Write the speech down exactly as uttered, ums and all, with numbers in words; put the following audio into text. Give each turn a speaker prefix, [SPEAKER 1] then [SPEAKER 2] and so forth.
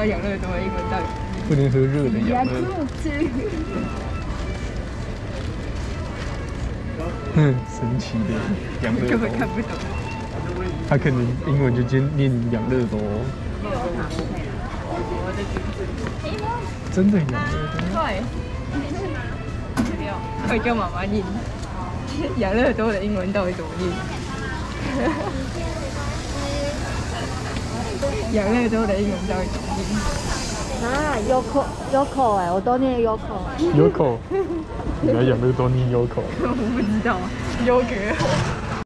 [SPEAKER 1] 道养乐多的英文到底。
[SPEAKER 2] 不能喝热的养乐。嗯，神奇的养乐多。
[SPEAKER 1] 根本看不懂。
[SPEAKER 2] 他可能英文就今念养乐多。真的养乐多？
[SPEAKER 1] 快！快叫妈妈念。养乐多的英文到底怎么念？养乐多的英文到底怎么念？
[SPEAKER 3] 啊，Yoko Yoko 哎，我都念 Yoko。
[SPEAKER 2] Yoko， 原来养乐多念 Yoko。
[SPEAKER 1] 我不知道，优格。